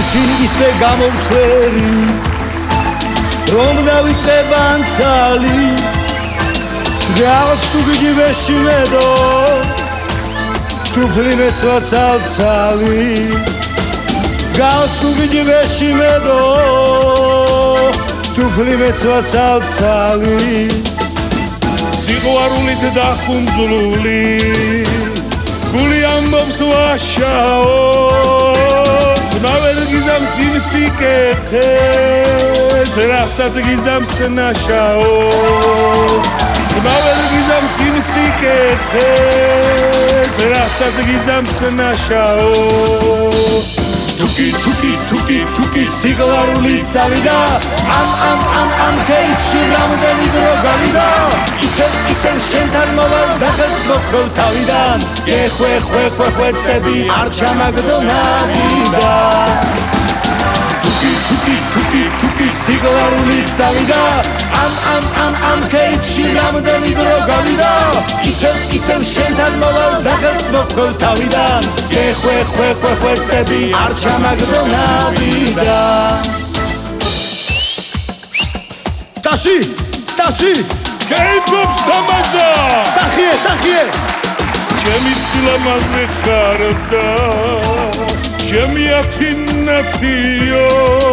შინ ისე გამოვთვერი რომ დავიწყებ ანცალი გავს თუ გიჯიბეში მედო თუ ფლიმეცვა ცალცალი გავს თუ გიჯიბეში მედო თუ ფლიმეცვა ცალცალი სიყვარულით დახუნძლული გული ამბობს ვაშაო ნავერ გიზამს იმ სიკეთეს რასაც გიზამს ნაშაო ნავერ გიზამს იმ სიკეთეს რასაც გიზამს ნაშაო თუკი სიყვარული წავიდა ამ ხეივში რამდენი დრო გავიდა ისევ შენთან მოვალ და ხელს მოხდ თავიდან ხვეწები არ ჩამაგდო ნადიდან თუკი სიყვარული წავიდა ამ ხეივში რამდენი დრო გავიდა ისევ შენთან მოვალ და ხელს მოხდ თავიდან ხვეწები არ ჩამაგდო ნადიდან ტაში კეიფობს თამაზა ტახიე ჩემი სილამაზე ხარ და ჩემი აფინაფიო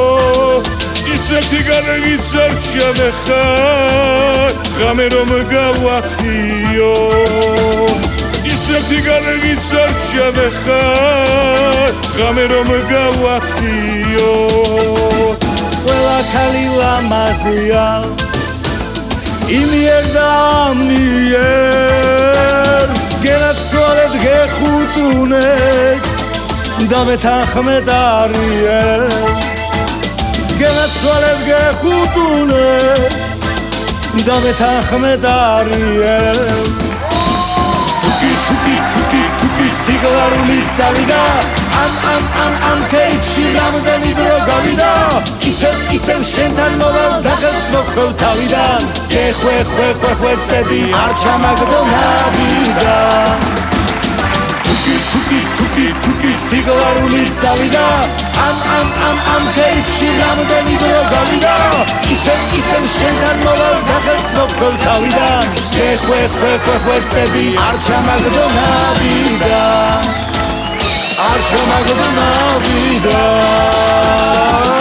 ისეთი გარეგიცარ ჩემეხარ ღამე რომ გავახიო ისეთი გარეგიცარ ჩემეხარ ღამე რომ გავახიო ყველა ქალი ლამაზია იმიერ და ამიერ გენაცვალეთ გეხუტუნეთ და მეთანხმეთ არიერ გენაცვალეთ გეხუტუნეთ და მეთანხმეთ არიერ თუკი სიყვარული წავიდა ამ ხეივში რამდენი დრო გავიდა ისევ შენთან მოვალ და ხელს მოხდ თავიდან ხვეწები არ ჩამაგდო ნადიდან თუკი სიყვარული წავიდა ამ ხეივში რამდენი დრო გავიდა ისევ შენთან მოვალ და ხელს მოხდ თავიდან ხვეწები არ ჩამაგდო ნადიდან არ ჩამაგდო ნადიდან